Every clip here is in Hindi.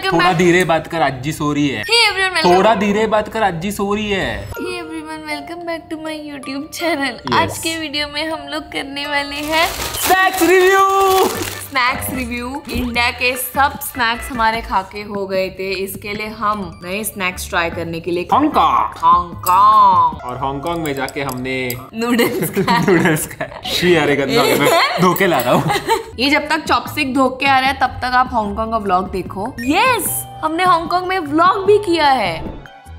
वेलकम थोड़ा धीरे बात कर, अज्जी सो रही है। थोड़ा धीरे बात कर, अज्जी सो रही है। Welcome back to my YouTube channel. आज के वीडियो में हम लोग करने वाले हैं स्नैक्स रिव्यू। इंडिया के सब स्नैक्स हमारे खाके हो गए थे, इसके लिए हम नए स्नैक्स ट्राई करने के लिए हांगकांग और हांगकांग में जाके हमने नूडल्स खाए। अरे गंदा हो गया, मैं धो के ला रहा हूँ। ये जब तक चॉपस्टिक धो के आ रहा है तब तक आप हांगकांग का व्लॉग देखो। यस, हमने हांगकांग में व्लॉग भी किया है।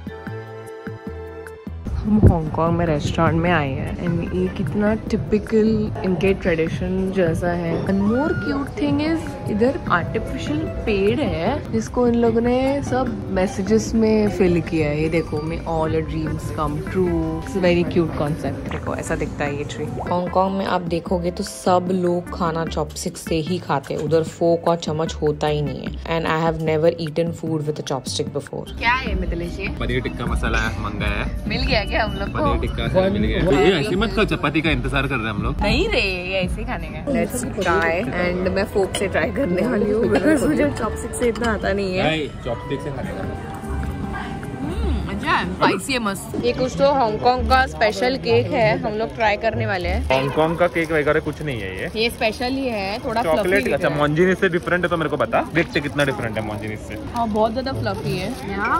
हम हांगकांग में रेस्टोरेंट में आए हैं एंड ये कितना टिपिकल इनके ट्रेडिशन जैसा है। And more cute thing is इधर आर्टिफिशियल पेड़ है जिसको इन लोगों ने सब मैसेजेस में फिल किया है। ये देखो, may all your dreams come true. It's a very cute concept. देखो ऐसा दिखता है ये ट्री। हांगकांग में आप देखोगे तो सब लोग खाना चॉपस्टिक से ही खाते हैं, उधर फोक और चम्मच होता ही नहीं है। And I have never eaten food with a chopstick before. क्या है मिथिलेश? पनीर टिक्का मसाला मंगाया है, मिल गया क्या हम लोग को? पनीर टिक्का मिल गया। ये ऐसे मत खाओ, चपाती का इंतजार कर रहे हैं हम लोग। नहीं रे, ये ऐसे खाने का। Let's try. एंड मैं फोक से ट्राई करने वाली हूँ बिकॉज़ मुझे चॉपस्टिक से इतना आता नहीं है। चॉपस्टिक से खाने का अच्छा है, स्पाइसी है, मस्त। ये कुछ तो हांगकांग का स्पेशल केक है, हम लोग ट्राई करने वाले हैं। हांगकांग का केक वगैरह कुछ नहीं है ये स्पेशल ही है, थोड़ा चॉकलेट। फ्लफी। अच्छा, मॉन्जिनिस से डिफरेंट है तो मेरे को बता। देखते कितना डिफरेंट है मॉन्जिनिस से। हाँ, बहुत ज्यादा फ्लफी है।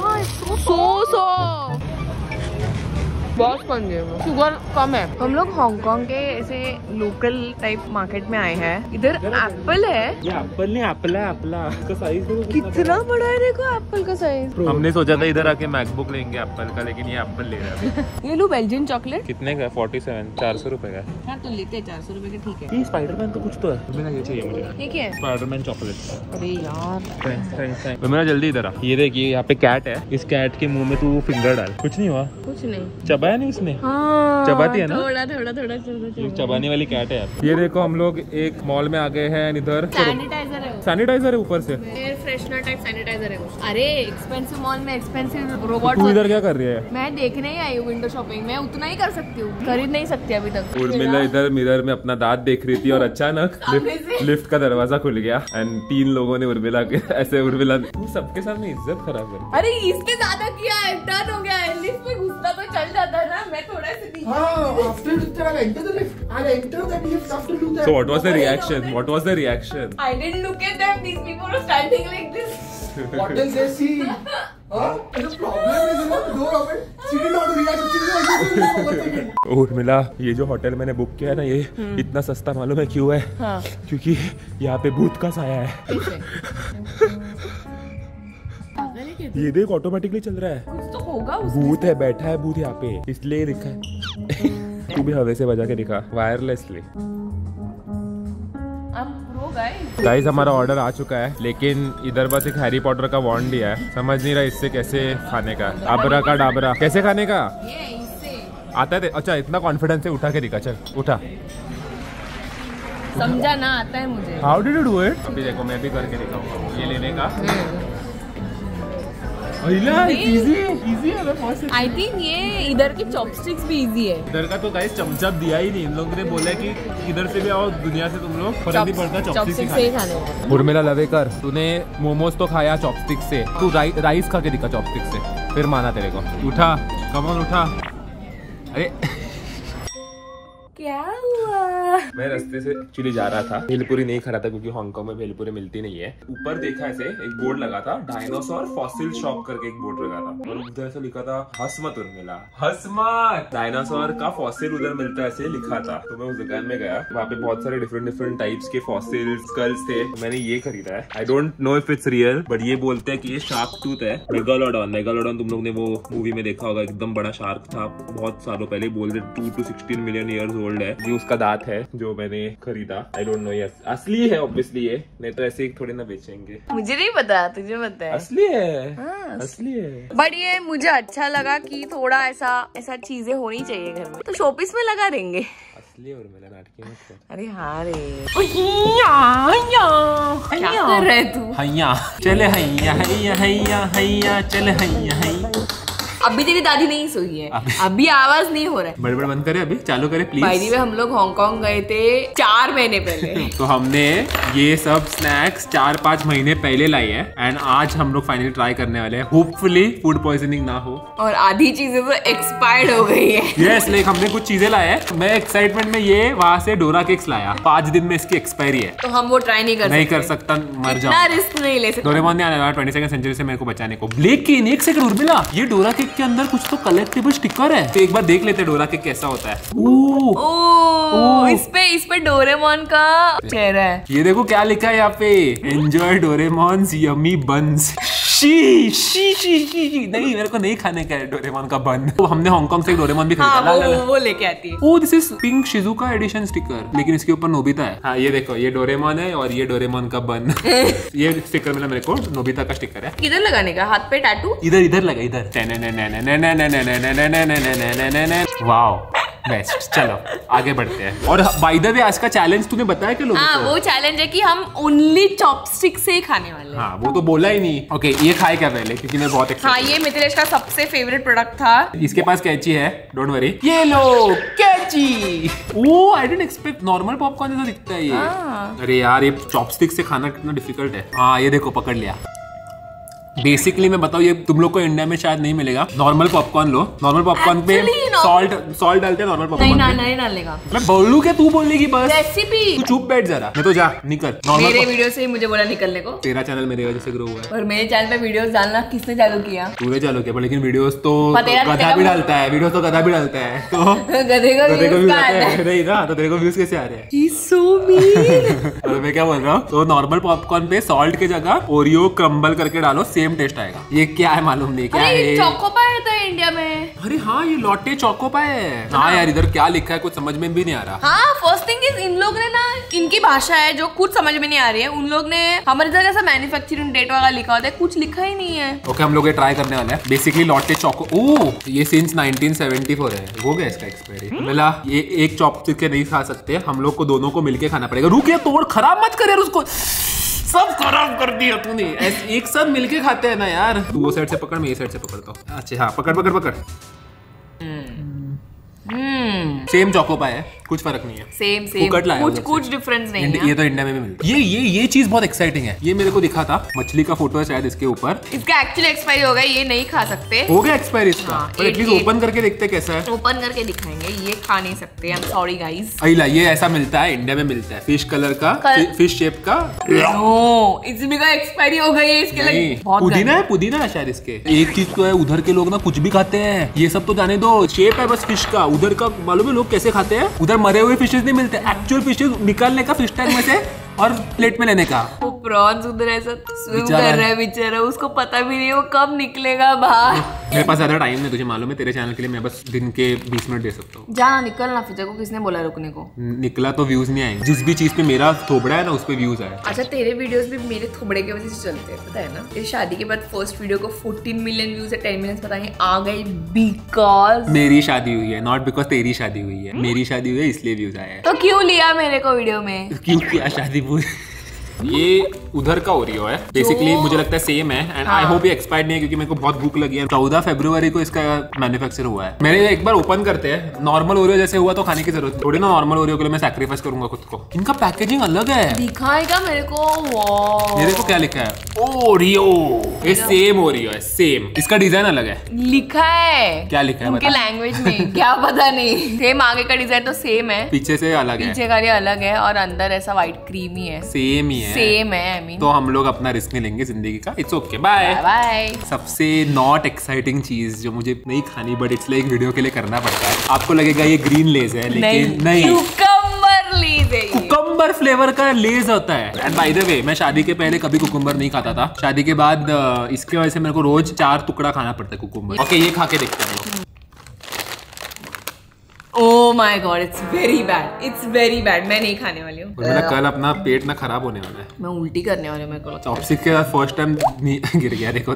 सो बहुत स्पंजी है, शुगर कम है। हम लोग हांगकांग के ऐसे लोकल टाइप मार्केट में आए हैं। इधर एप्पल है। ये एप्पल नहीं, एप्पल है। इसका साइज कितना बड़ा है, देखो एप्पल का साइज। हमने सोचा था इधर आके मैकबुक लेंगे एप्पल का, लेकिन ये एप्पल ले रहा है। ये लो बेल्जियन चॉकलेट। कितने का? 47, 400 रुपए का। हाँ तो लेते 400 रुपए का, ठीक है। ये स्पाइडरमैन तो कुछ तो है, ये चाहिए मुझे। ठीक है, स्पाइडरमैन चॉकलेट। अरे यार, तो मेरा जल्दी इधर आ। ये देखिए, यहाँ पे कैट है। इस कैट के मुंह में तू फिंगर डाल। कुछ नहीं हुआ, कुछ नहीं चबाया नहीं उसने। चबाती है ना, थोड़ा चबाने वाली कैट है यार। ये देखो, हम लोग एक मॉल में आ गए हैं। इधर सैनिटाइजर है ऊपर से, एयर फ्रेशनर टाइप सैनिटाइजर है। अरे एक्सपेंसिव मॉल में एक्सपेंसिव रोबोट। तू इधर क्या कर रही है? मैं देखने ही आई हूँ विंडो शॉपिंग। मैं उतना ही कर सकती हूँ, खरीद नहीं सकती अभी तक। उर्मिला इधर मिरर में अपना दांत देख रही थी और अचानक लिफ्ट का दरवाजा खुल गया एंड 3 लोगों ने उर्मिला के ऐसे सबके सामने इज्जत खराब कर। अरे इसने ज्यादा किया है, टर्न हो गया है। लिफ्ट में घुसता तो चल जाता ना, मैं थोड़ा सा So what was the reaction? What was the reaction? I didn't look at them. These people were standing like this. What did they see? The problem is not the door open. She did not react. Urmila, ये जो होटल मैंने बुक किया है ना, ये इतना सस्ता मालूम है क्यों है? हाँ। क्योंकि यहाँ पे भूत का साया है। ये देख, ऑटोमेटिकली चल रहा है। कुछ तो होगा, भूत है, बैठा है भूत यहाँ पे, इसलिए लिखा है। तू भी हवा से बजा के दिखा, वायरलेसली। गाइस, हमारा ऑर्डर आ चुका है, लेकिन इधर बस एक हैरी पॉटर का वॉन्ड दिया है। समझ नहीं रहा इससे कैसे खाने का। आबरा का डाबरा कैसे खाने का आता है? अच्छा, इतना कॉन्फिडेंस से उठा के दिखा। चल उठा। समझा ना, आता है मुझे। How did you do it? अभी देखो, मैं भी करके दिखाऊंगा। ये लेने का इजी है। आई थिंक ये इधर की चॉपस्टिक्स भी इजी है। इधर का तो गाइस चमचा दिया ही नहीं। इन लोगों ने बोला कि इधर से भी आओ, दुनिया से तुम लोग फर्क नहीं पड़ता, चॉपस्टिक से ही खाने। उर्मिला लवेकर, तूने मोमोज तो खाया चॉपस्टिक से, तू राइस खा के दिखा चॉपस्टिक से, फिर माना तेरे को। उठा, कम ऑन उठा। अरे क्या हुआ? मैं रास्ते से एक्चुअली जा रहा था, भेलपुरी नहीं खा रहा था क्योंकि हांगकांग में भेलपुरी मिलती नहीं है। ऊपर देखा ऐसे एक बोर्ड लगा था, डायनासोर फॉसिल शॉप करके एक बोर्ड लगा था, और उधर ऐसा लिखा था, हंस मत उर्मिला, हंस मत, डायनासोर का फॉसिल उधर मिलता है, ऐसे लिखा था। तो मैं उस दुकान में गया, वहाँ पे बहुत सारे डिफरेंट टाइप्स के फॉसिल स्कल्स थे। मैंने ये खरीदा है। I don't know if it's real, but ये बोलते हैं कि ये शार्क टूथ है। मेगालोडॉन तुम लोग ने वो मूवी में देखा होगा, एकदम बड़ा शार्क था बहुत सालों पहले। बोल रहे 2 to 16 मिलियन ईयर्स ओल्ड है। ये उसका दांत है जो मैंने खरीदा। आई डोंट नो, ये असली है ऑब्वियसली, ये नहीं तो ऐसे ही थोड़ी ना बेचेंगे। मुझे नहीं पता, तुझे पता है? असली है। हाँ, असली है। बट ये मुझे अच्छा लगा कि थोड़ा ऐसा चीजें होनी चाहिए घर में, तो शोपीस में लगा देंगे। असली और मेरा नाटकी मत कर। अरे हाँ रे, क्या कर रहे तू? हैया चले, हैया हैया हैया हैया चले, हैया हैया। अभी तेरी दादी नहीं सोई है, अभी आवाज नहीं हो रहा है। बड़बड़ बंद करे, अभी चालू करे प्लीज। भाई हम लोग हांगकांग गए थे 4 महीने पहले। तो हमने ये सब स्नैक्स 4-5 महीने पहले लाई है एंड आज हम लोग फाइनली ट्राई करने वाले हैं। होपफुली फूड पॉइजनिंग ना हो और आधी चीजें तो एक्सपायर्ड हो गई है। यस लाइक हमने कुछ चीजें लाए हैं। मैं एक्साइटमेंट में ये वहां से डोरा केक्स लाया, 5 दिन में इसकी एक्सपायरी है, तो हम वो ट्राई नहीं कर सकता, मर जाऊं। इतना रिस्क नहीं ले सकते। डोरेमोन ने आने वाला 22nd सेंचुरी से मेरे को बचाने को। लेकिन एक सेकंड उर्मिला, ये डोरा केक के अंदर कुछ तो कलेक्टिबल स्टिकर है, तो एक बार देख लेते हैं डोरा केक कैसा होता है। ओह, इस पे डोरेमोन का चेहरा है। ये देखो क्या लिखा है यहाँ पे, एंजॉय डोरेमोन्स यम्मी बन्स। शी शी शी शी नहीं, मेरे को नहीं खाने का है डोरेमोन का बन। तो हमने हांगकांग से डोरेमोन भी खरीदा। हाँ, वो लेके आती है। Oh this is pink Shizuka edition sticker, लेकिन इसके ऊपर नोबिता है। हाँ ये देखो, ये डोरेमोन है और ये डोरेमोन का बन। ये स्टिकर मिला मेरे को, नोबिता का स्टिकर है। किधर लगाने का, हाथ पे टैटू? इधर लगा, इधर। Wow best. चलो आगे बढ़ते हैं। और बाय द वे आज का चैलेंज तूने बताया क्या लोगों को? वो चैलेंज है कि हम ओनली चॉपस्टिक से ही खाने वाले हैं। हाँ वो तो बोला ही नहीं। ओके ये खाए क्या पहले, क्योंकि मैं बहुत हाँ ये मिथिलेश का सबसे फेवरेट प्रोडक्ट था। इसके पास कैची है, डोंट वरी। ये लो कैची। Oh I didn't expect, normal popcorn जैसा दिखता है ये। अरे यार ये चॉपस्टिक से खाना कितना डिफिकल्ट है। हाँ ये देखो पकड़ लिया। बेसिकली मैं बताऊँ, ये तुम लोग को इंडिया में शायद नहीं मिलेगा। नॉर्मल पॉपकॉर्न लो, नॉर्मल पॉपकॉर्न पे सॉल्ट डालते हैं नॉर्मल पॉपकॉर्न नहीं डालेगा। मैं बोलूं क्या, तू बोलेगी बस रेसिपी। तू चुप बैठ जरा, मैं तो जा निकल। मेरे वीडियो से ही मुझे बोला निकलने को। तेरा चैनल मेरे वजह से ग्रो हुआ है। और मेरे चैनल पे वीडियोस डालना किसने चालू किया? तूने चालू किया, लेकिन वीडियोस तो गधा भी डालता है, वीडियोस तो गधा भी डालता है, तो गधे का व्यूज आता है। नहीं ना, तो तेरे को व्यूज कैसे आ रहे हैं? He's so mean। मैं क्या बोल रहा हूँ, तो नॉर्मल पॉपकॉर्न पे सॉल्ट की जगह ओरियो क्रम्बल करके डालो, सेम टेस्ट आएगा। ये क्या है मालूम नहीं, क्या है? चोकोपाई होता है इंडिया में। अरे हाँ ये लॉटे चोकोपाई है। हाँ यार इधर क्या लिखा है कुछ समझ में भी नहीं आ रहा। हाँ फर्स्ट थिंग इज इन लोग ने ना, इनकी भाषा है जो कुछ समझ में नहीं आ रही है। उन लोग ने हमारे जगह ऐसा मैन्युफैक्चरिंग डेट वगैरह लिखा होता है, कुछ लिखा ही नहीं है। ओके हम लोग ये ट्राई करने वाले हैं। बेसिकली लॉटे चोको, ओह ये सिंस 1974 है, हो गया इसका एक्सपायरी। मिला ये एक चॉपस्टिक के नहीं खा सकते, हम लोग को दोनों को मिलके खाना पड़ेगा। रुक, ये तोड़, खराब मत कर यार उसको, सब खराब कर दिया तूने। एक साथ मिलके खाते हैं ना यार। तू वो साइड से पकड़, मैं ये साइड से पकड़ता हूँ। अच्छा हाँ पकड़ पकड़ पकड़। सेम चोकोपाई है, कुछ फर्क नहीं है। सेम कुछ डिफरेंस नहीं है। ये तो इंडिया में भी मिलता है। ये चीज बहुत एक्साइटिंग है। ये मेरे को दिखा था, मछली का फोटो है शायद इसके ऊपर। इसका एक्चुअली एक्सपायरी हो गया, ये नहीं खा सकते। हो गया एक्सपायरी इसका? हाँ, पर एटलीस्ट ओपन करके देखते कैसा है। ओपन करके दिखाएंगे, ये खा नहीं सकते। I am sorry guys. अइला ये ऐसा मिलता है, इंडिया में मिलता है, फिश कलर का, फिश शेप का। नो इसमें का एक्सपायरी हो गई है इसके लिए। पुदीना है शायद इसके। एक चीज तो है, उधर के लोग ना कुछ भी खाते हैं, ये सब तो जाने दो। शेप है बस फिश का, उधर का मालूम है लोग कैसे खाते हैं? उधर मरे हुए फिशेस नहीं मिलते, एक्चुअल फिशेस निकालने का फिश टैंक में से और प्लेट में लेने का। वो प्रॉन्स उधर ऐसा स्विम कर रहा है बेचारा, उसको पता भी नहीं वो कब निकलेगा बाहर। मेरे पास ज्यादा टाइम नहीं, तुझे मालूम है, तेरे चैनल के लिए मैं बस दिन के 20 मिनट दे सकता हूँ। जाना निकलना, फिर को किसने बोला रुकने को? निकला तो व्यूज नहीं आएंगे। जिस भी चीज पे मेरा थोबड़ा है ना उस पे व्यूज आए। अच्छा तेरे वीडियोस भी मेरे थोबड़े की वजह से चलते हैं, पता है ना? तेरी शादी के बाद फर्स्ट वीडियो को 14 मिलियन व्यूज है, 10 मिलियन पता नहीं आ गई, बिकॉज मेरी शादी हुई है, नॉट बिकॉज तेरी शादी हुई है। मेरी शादी हुई है इसलिए व्यूज आए हैं। तो क्यों लिया मेरे को वीडियो में? क्यों किया शादी पूरी? ये उधर का ओरियो है बेसिकली, मुझे लगता है सेम है एंड आई होप ये एक्सपायर्ड नहीं है, क्योंकि मेरे को बहुत भूख लगी है। 14 फरवरी को इसका मैन्युफैक्चर हुआ है। मेरे एक बार ओपन करते हैं, नॉर्मल ओरियो जैसे हुआ तो खाने की जरूरत थोड़ी ना। नॉर्मल ओरियो के लिए मैं सैक्रिफाइस करूंगा खुद को। इनका पैकेजिंग अलग है, दिखाएगा मेरे को। मेरे को क्या लिखा है? ओरियो। ये सेम ओरियो है, सेम। इसका डिजाइन अलग है, लिखा है। क्या लिखा है उनके लैंग्वेज में? क्या पता नहीं। सेम आगे का डिजाइन तो सेम है, पीछे से अलग है। पीछे का ये अलग है और अंदर ऐसा व्हाइट क्रीमी है। सेम ही है, सेम है। तो हम लोग अपना रिस्क नहीं लेंगे जिंदगी का। It's okay, bye bye. सबसे नॉट एक्साइटिंग चीज जो मुझे नहीं खानी बट इट्स लाइक वीडियो के लिए करना पड़ता है। आपको लगेगा ये ग्रीन लेज है, लेकिन नहीं, कुकुम्बर लेज है। कुकुम्बर फ्लेवर का लेज होता है। एंड बाय द वे मैं शादी के पहले कभी कुकुम्बर नहीं खाता था, शादी के बाद इसके वजह से मेरे को रोज 4 टुकड़ा खाना पड़ता है कुकुम्बर। ओके ये खा के देखते हैं। Oh my God, it's very bad. It's very bad. मैं नहीं खाने वाली हूँ। मेरा कल अपना पेट ना खराब होने वाला है। मैं उल्टी करने वाली हूँ मेरे को। चॉपस्टिक के साथ फर्स्ट टाइम गिर गया, देखो।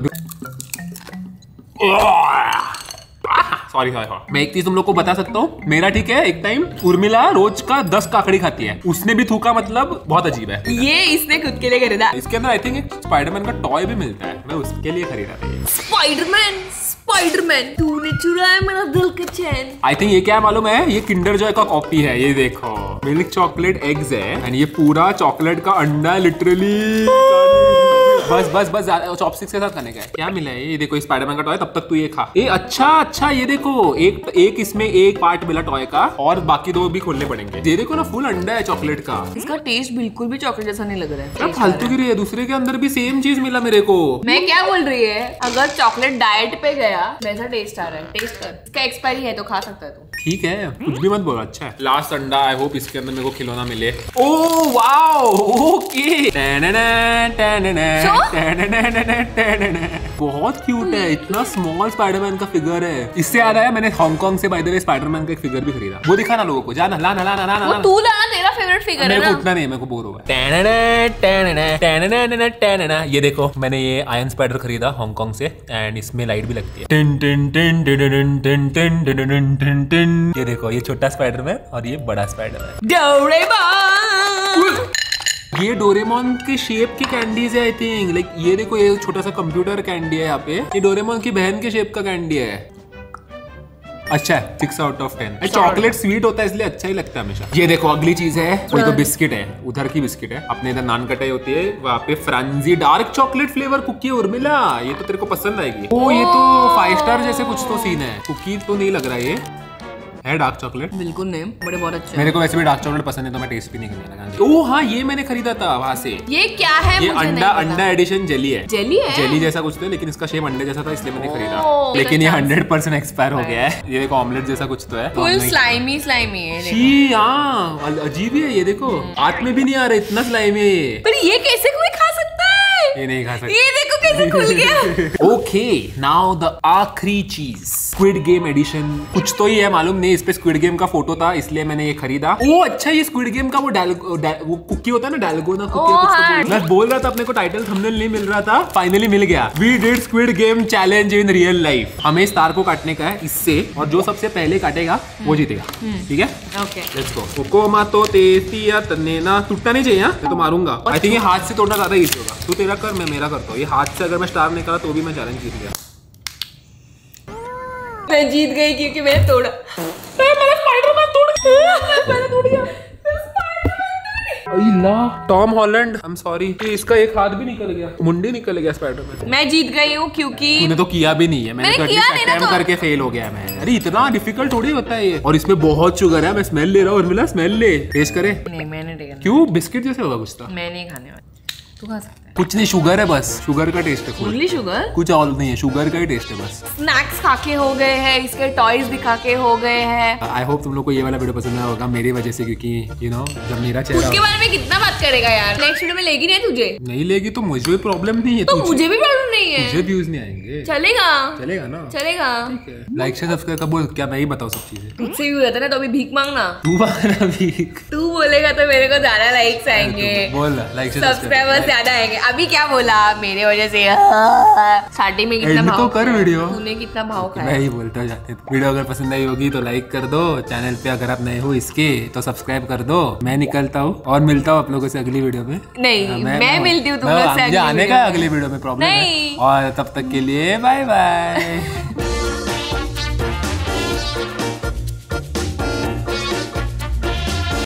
सॉरी। मैं एक चीज तुम लोग को बता सकता हूँ, मेरा ठीक है, एक टाइम उर्मिला रोज का 10 काकड़ी खाती है, उसने भी थूका, मतलब बहुत अजीब है। ये इसने खुद के लिए खरीदा। इसके अंदर आई थिंक एक स्पाइडरमैन का टॉय भी मिलता है, मैं उसके लिए खरीदा था। स्पाइडरमैन स्पाइडरमैन, तूने चुराया मेरा दिल का चैन। आई थिंक ये क्या है मालूम है, ये किंडर जॉय का कॉपी है। ये देखो मिल्क चॉकलेट एग्स है एंड ये पूरा चॉकलेट का अंडा लिटरली। बस बस बस चॉपस्टिक्स के साथ खाने का है। क्या मिला है ये देखो, स्पाइडरमैन का टॉय। तब तक तू ये खा। ये अच्छा ये देखो एक इसमें एक पार्ट मिला टॉय का और बाकी दो भी खोलने पड़ेंगे। ये देखो ना फुल अंडा है चॉकलेट का। इसका टेस्ट बिल्कुल भी चॉकलेट जैसा नहीं लग रहा है। क्या फालतू की रही है, दूसरे के अंदर भी सेम चीज मिला मेरे को। मैं क्या बोल रही है, अगर चॉकलेट डाइट पे गया वैसा टेस्ट आ रहा है। टेस्ट कर, इसका एक्सपायरी है तो खा सकता है तू। ठीक है कुछ भी मत बोलो। अच्छा है लास्ट अंडा। आई होप इसके अंदर मेरे को खिलौना मिले। Oh wow okay. बहुत क्यूट है, इतना स्मॉल स्पाइडरमैन का फिगर है। इससे याद आया मैंने हांगकांग से बाय द वे स्पाइडरमैन का एक फिगर भी खरीदा। वो दिखा ना लोगों को, जाना लाना लाना लाना। वो तू लाना, तेरा फेवरेट फिगर है ना। मेरे को उतना नहीं, मेरे को बोर होगा। ये देखो मैंने ये आयरन स्पाइडर खरीदा हांगकांग से एंड इसमें लाइट भी लगती है। ये देखो ये छोटा स्पाइडरमैन और ये बड़ा स्पाइडरमैन। ये डोरेमोन के शेप की कैंडीज है आई थिंक। लाइक ये देखो ये छोटा सा कंप्यूटर कैंडी है यहाँ पे। ये डोरेमोन की बहन के शेप का कैंडी है। अच्छा है 6 out of 10। चॉकलेट स्वीट होता है इसलिए अच्छा ही लगता है हमेशा। ये देखो अगली चीज है, वो तो बिस्किट है, उधर की बिस्किट है। अपने इधर नान कटाई होती है, वहाँ पे Franzi dark chocolate flavour cookie Urmila. ये तो तेरे को पसंद आएगी। ओ ये तो 5 स्टार जैसे कुछ तो सीन है। कुकी तो नहीं लग रहा है, ये है डार्क चॉकलेट। बिल्कुल नहीं, बड़े बहुत अच्छे। मेरे को वैसे भी डार्क चॉकलेट पसंद है तो मैं टेस्ट भी नहीं करने लगा। ओह हाँ ये मैंने खरीदा था वहाँ से। ये क्या है? ये अंडा एडिशन जेली है। जेली है, जेली जैसा कुछ तो है लेकिन इसका शेप अंडे जैसा था इसलिए मैंने खरीदा। लेकिन ये 100% एक्सपायर हो गया है। ये देखो ऑमलेट जैसा कुछ तो है। फुल स्लाइमी है। छी हाँ अजीब है ये देखो, हाथ में भी नहीं आ रहा इतना स्लाइमी है ये। पर ये कैसे कोई खा सकता है? ये नहीं खा सकता। ये देखो कैसे खुल गया। ओके नाउ द आखिरी चीज, स्क्विड गेम एडिशन। कुछ तो ही है मालूम नहीं, इस पे स्क्विड गेम का फोटो था इसलिए मैंने ये खरीदा। ओ अच्छा ये स्क्विड गेम का वो कुकी होता है ना, डालगोना कुकी कुछ तो मैं बोल रहा था। अपने को टाइटल थंबनेल नहीं मिल रहा था, फाइनली मिल गया। We did squid game challenge in real life. हमें स्टार को काटने का है इससे और जो सबसे पहले काटेगा वो जीतेगा। ठीक है ओके लेट्स गो। कोकोमा तो तेतिया तन्नेना टूटना नहीं चाहिए। मैं तो मारूंगा। आई थिंक ये हाथ से तोड़ना ज्यादा इजी होगा। तू तेरा कर मैं मेरा करता हूँ। ये हाथ से अगर मैं स्टार निकाला तो भी मैं चैलेंज जीत गया। मैं जीत गई क्योंकि मैंने तोड़ा। मेरा स्पाइडरमैन टूट गया। Tom Holland I am sorry, इसका एक हाथ भी निकल गया, मुंडी निकल गया स्पाइडरमैन। मैं जीत गई हूँ क्योंकि तूने तो किया भी नहीं है। मैंने तो अटेम्प्ट करके फेल हो गया मैं। अरे इतना डिफिकल्ट थोड़ी होता है ये। और इसमें बहुत शुगर है। मैं स्मेल ले रहा हूँ। उर्मिला स्मेल ले, टेस्ट करे। नहीं मैंने टेस्ट। क्यों? बिस्किट जैसे होगा कुछ तो। मैं नहीं खाने वाली, तू खा सकता है। कुछ नहीं, शुगर है बस, शुगर का टेस्ट है। ओनली शुगर, कुछ और नहीं है, शुगर का ही टेस्ट है बस। स्नैक्स खा के हो गए हैं, इसके टॉयज दिखा के हो गए हैं। आई होप तुम लोग को ये वाला वीडियो पसंद आया होगा मेरी वजह से, क्योंकि यू नो जब मेरा चेहरा उसके बारे में कितना बात करेगा यार। नेक्स्ट वीडियो में लेगी नहीं तुझे? नहीं लेगी तो मुझे भी प्रॉब्लम नहीं है। तो मुझे भी प्रॉब्लम नहीं है, मुझे व्यूज नहीं आएंगे। चलेगा चलेगा ना, चलेगा। लाइक से सब्सक्राइब कर। बोल क्या मैं ही बताऊँ सब चीजें। तुझसे भी होता ना तो अभी भीख मांगना। तू मांगना भीख। तू बोलेगा तो मेरे को ज्यादा लाइक्स आएंगे। बोल लाइक से सब्सक्राइबर्स ज्यादा आएंगे। अभी क्या बोला मेरे वजह से? स्टार्टिंग में कितना भाव तो कर वीडियो। तूने कितना भाव खाया? मैं ही बोलता जाते। वीडियो अगर पसंद आई होगी तो लाइक कर दो। चैनल पे अगर आप नए हो इसके तो सब्सक्राइब कर दो। मैं निकलता हूँ और मिलता हूँ आप लोगों से अगली वीडियो में। नहीं मैं मिलती हूँ तुमसे आने का अगली वीडियो में, प्रॉब्लम है। और तब तक के लिए बाय बाय।